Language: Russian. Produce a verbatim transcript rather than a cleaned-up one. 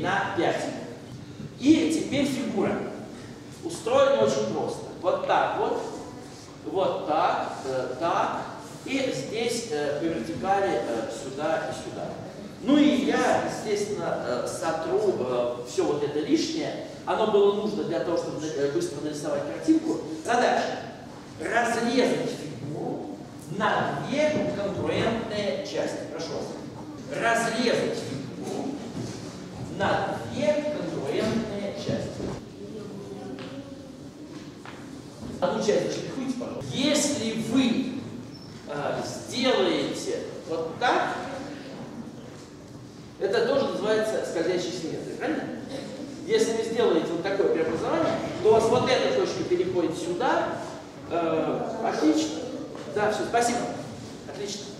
на пять. И теперь фигура. Устроена очень просто. Вот так вот, вот так, э, так. И здесь э, по вертикали э, сюда и сюда. Ну и я, естественно, э, сотру э, все вот это лишнее. Оно было нужно для того, чтобы быстро нарисовать картинку. Задача – разрезать фигуру на две конкурентные части. Прошу вас. Разрезать фигуру на две конкурентные части. Одну часть заштрихуйте, пожалуйста. Если вы э, сделаете вот так, это тоже называется скользящей симметрией, правильно? Если вы сделаете вот такое преобразование, то у вас вот эта точка переходит сюда. Э, отлично. Да, все, спасибо. Отлично.